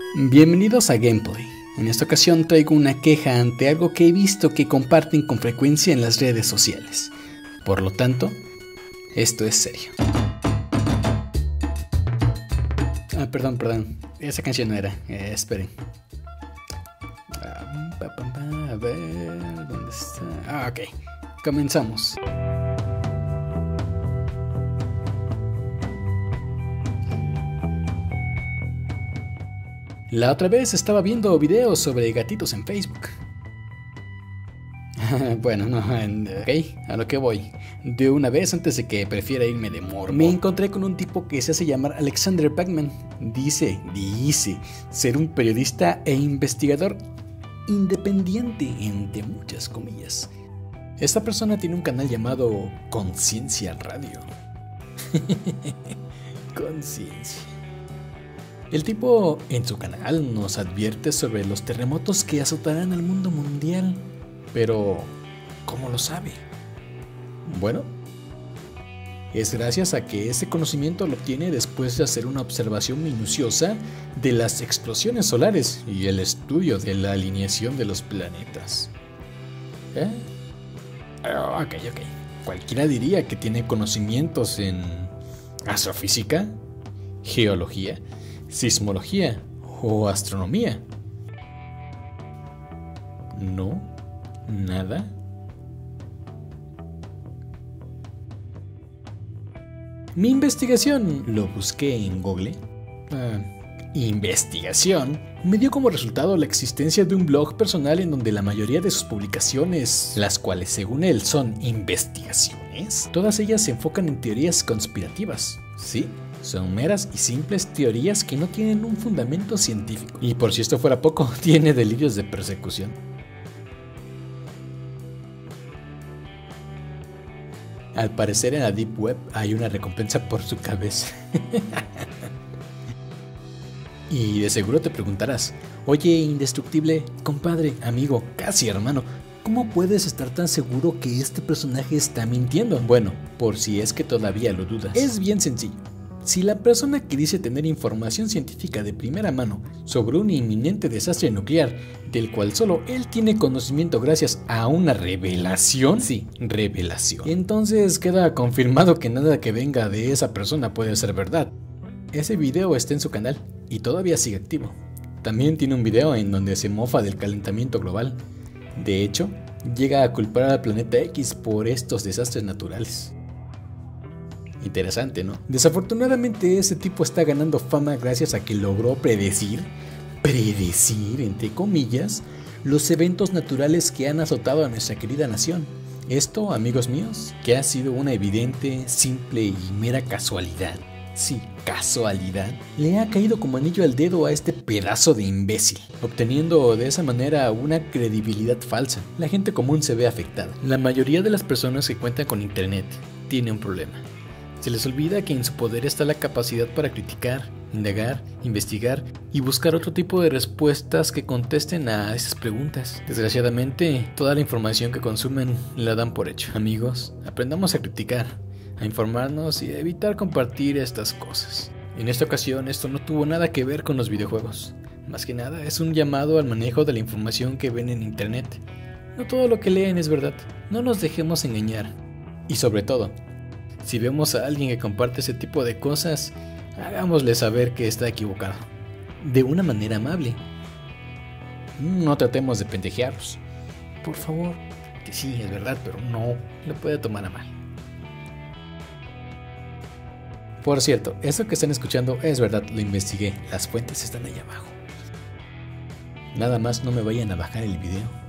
Bienvenidos a Gameplay. En esta ocasión traigo una queja ante algo que he visto que comparten con frecuencia en las redes sociales. Por lo tanto, esto es serio. Perdón. Esa canción no era. Esperen. A ver, ¿dónde está? Ok. Comenzamos. La otra vez estaba viendo videos sobre gatitos en Facebook. Bueno, no, ok, a lo que voy. De una vez, antes de que prefiera irme de morbo, me encontré con un tipo que se hace llamar Alexander Bachman. Dice ser un periodista e investigador independiente, entre muchas comillas. Esta persona tiene un canal llamado Conciencia Radio. Conciencia. El tipo en su canal nos advierte sobre los terremotos que azotarán al mundo mundial. Pero, ¿cómo lo sabe? Bueno, es gracias a que ese conocimiento lo obtiene después de hacer una observación minuciosa de las explosiones solares y el estudio de la alineación de los planetas. Ok. Cualquiera diría que tiene conocimientos en astrofísica, geología, sismología o astronomía. No, nada. Mi investigación, lo busqué en Google. Investigación me dio como resultado la existencia de un blog personal en donde la mayoría de sus publicaciones, las cuales según él son investigaciones, todas ellas se enfocan en teorías conspirativas. Sí, son meras y simples teorías que no tienen un fundamento científico. Y por si esto fuera poco, tiene delirios de persecución. Al parecer en la Deep Web hay una recompensa por su cabeza. Y de seguro te preguntarás: oye, indestructible, compadre, amigo, casi hermano, ¿cómo puedes estar tan seguro que este personaje está mintiendo? Bueno, por si es que todavía lo dudas, es bien sencillo. Si la persona que dice tener información científica de primera mano sobre un inminente desastre nuclear, del cual solo él tiene conocimiento gracias a una revelación, entonces queda confirmado que nada que venga de esa persona puede ser verdad. Ese video está en su canal y todavía sigue activo. También tiene un video en donde se mofa del calentamiento global. De hecho, llega a culpar al planeta X por estos desastres naturales. Interesante, ¿no? Desafortunadamente ese tipo está ganando fama gracias a que logró predecir, entre comillas, los eventos naturales que han azotado a nuestra querida nación. Esto, amigos míos, que ha sido una evidente, simple y mera casualidad. Sí, casualidad. Le ha caído como anillo al dedo a este pedazo de imbécil, obteniendo de esa manera una credibilidad falsa. La gente común se ve afectada. La mayoría de las personas que cuentan con internet tiene un problema. Se les olvida que en su poder está la capacidad para criticar, indagar, investigar y buscar otro tipo de respuestas que contesten a esas preguntas. Desgraciadamente, toda la información que consumen la dan por hecho. Amigos, aprendamos a criticar, a informarnos y a evitar compartir estas cosas. En esta ocasión, esto no tuvo nada que ver con los videojuegos. Más que nada, es un llamado al manejo de la información que ven en internet. No todo lo que leen es verdad. No nos dejemos engañar. Y sobre todo, si vemos a alguien que comparte ese tipo de cosas, hagámosle saber que está equivocado. De una manera amable. No tratemos de pendejearlos. Por favor, que sí, es verdad, pero no lo puede tomar a mal. Por cierto, eso que están escuchando es verdad, lo investigué. Las fuentes están ahí abajo. Nada más no me vayan a bajar el video.